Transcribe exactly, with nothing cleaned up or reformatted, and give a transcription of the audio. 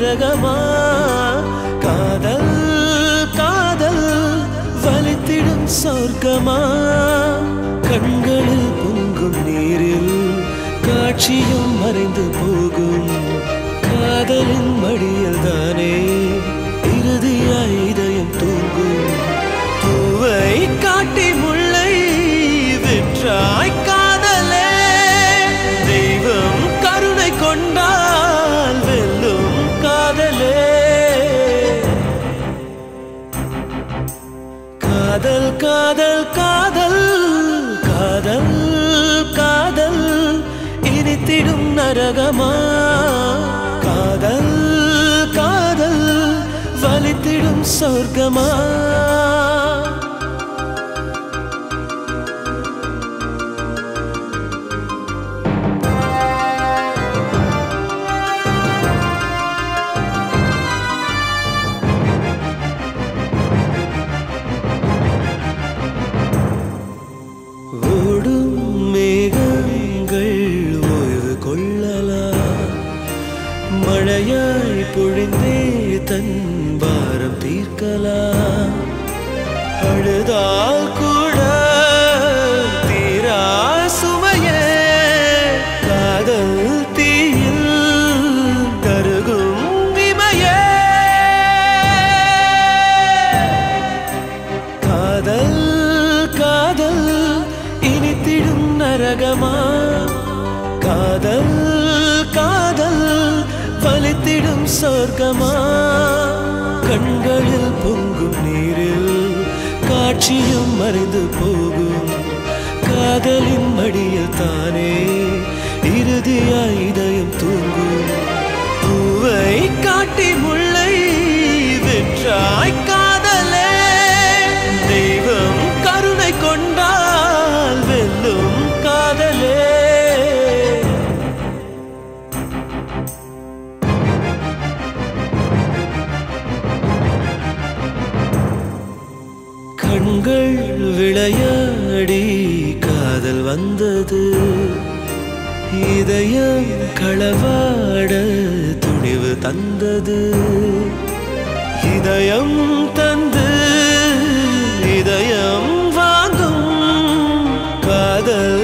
நரகமா காதல் காதல் வலித்திடும் சொர்க்கமா கண்களில் பொங்கும் நீரில் காட்சியும் மறைந்து போகும் காதலின் மடியில் தானே இறுதியாய் இதயம் தூங்கும் பூவை காட்டி முல்லை விற்றாய் காதலே தெய்வம் கருணை கொண்டால் வெல்லும் காதலே காதல் காதல் காதல் காதல் காதல் இனித்திடும் நரகமா காதல் காதல் வலித்திடும் சொர்க்கமா ஓடும் மேகங்கள் ஓய்வு கொள்ளலாம் மழையாய் பொழிந்தே தன் பாரம் தீர்க்கலாம் அழுதால் கூட தீரா சுமையே காதல் தீயில் கருகும் இமையே காதல் காதல் இனித்திடும் நரகமா காதல் காதல் வலித்திடும் சொர்க்கமா கண்களில் பொங்கும் நீரில் காட்சியும் மறைந்து போகும் காதலின் மடியில் தானே இறுதியாய் இதயம் தூங்கும் பூவை காட்டி முல்லை விற்றாய் காதலே தெய்வம் கருணை கொண்டால் வெல்லும் காதலே கண்கள் விளையாடி காதல் வந்தது இதயம் களவாட துணிவு தந்தது இதயம் தந்து இதயம் வாங்கும் காதல்